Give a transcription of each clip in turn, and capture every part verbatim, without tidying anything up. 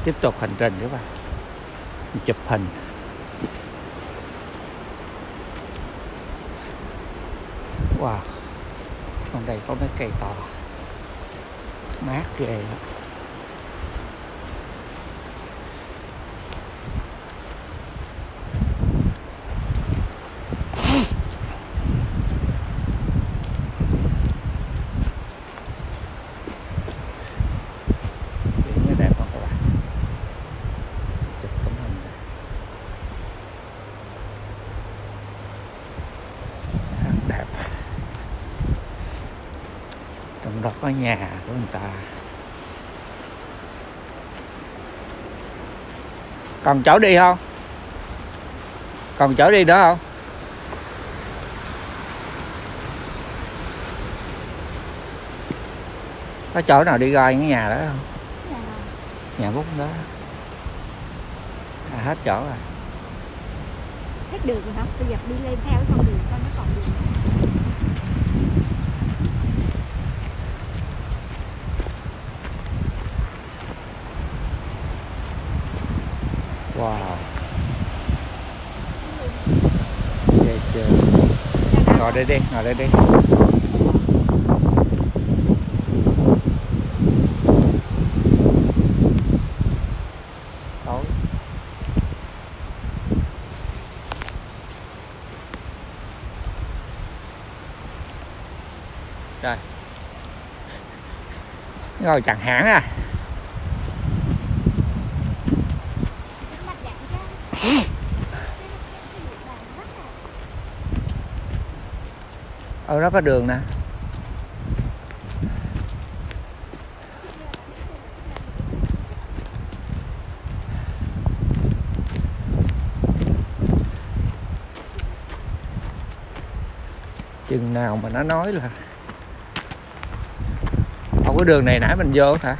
Tiếp tục hành trình các bạn, chụp hình. Wow, trong đây có mấy cây to, mát ghê lắm. Biển nó đẹp không các bạn? Chụp tấm hình này. Rất đẹp. Trong đó có nhà của người ta. Còn chỗ đi không? Còn chỗ đi nữa không? Có chỗ nào đi coi cái nhà đó không? Nhà, Nhà bút đó. À, hết chỗ rồi. hết đường rồi hả? Bây giờ đi lên theo cái con đường coi nó còn đường. Wow, ghê chưa. Ngồi đây đi, ngồi đây đi. Tối. Trời, ngồi chẳng hạn à. Ở đó có đường nè. Chừng nào mà nó nói là không có đường này nãy mình vô hả?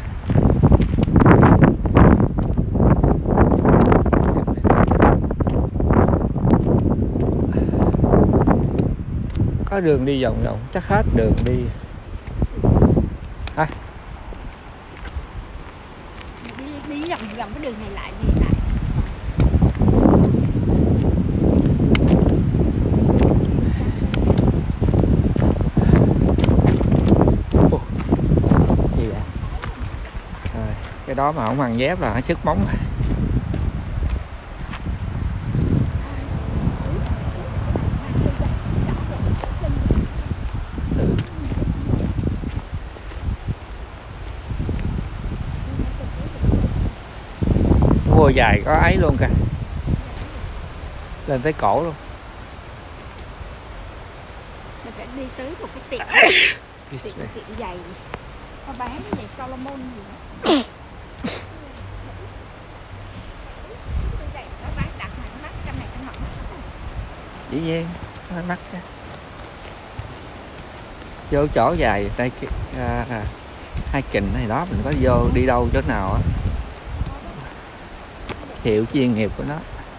Có đường đi vòng vòng, chắc hết đường đi. À. Đi, đi vòng vòng cái đường này lại về lại. Ồ, gì vậy? À, cái đó mà không bằng dép là nó sức móng rồi. Vô dài có ấy luôn kìa, lên tới cổ luôn. Mình phải đi tới một cái tiệm tiệm, tiệm giày, có bán cái giày Solomon gì đó. Giày nó bán đặt hàng mắc, trăm này trăm nọ. Dĩ nhiên nó mắc chứ. Vô chỗ dài đây à, à, hai kình này đó mình có vô đi đâu chỗ nào á, hiệu chuyên nghiệp của nó.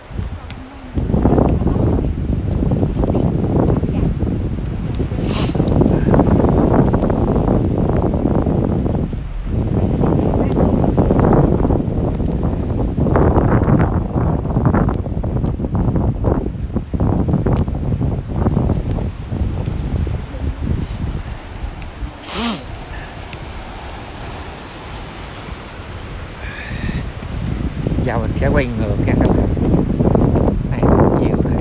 Giờ mình sẽ quay ngược các bạn. Này nhiều này.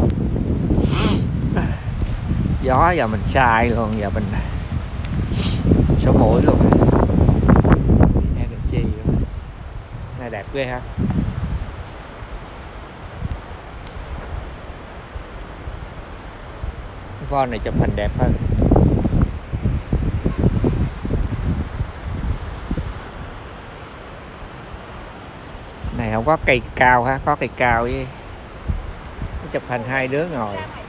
Gió giờ mình sai luôn, giờ mình số mũi luôn. Nghe được chi luôn. Này đẹp ghê ha. Cái phone này chụp hình đẹp hơn. Này không có cây cao ha, có cây cao với chụp hình hai đứa ngồi.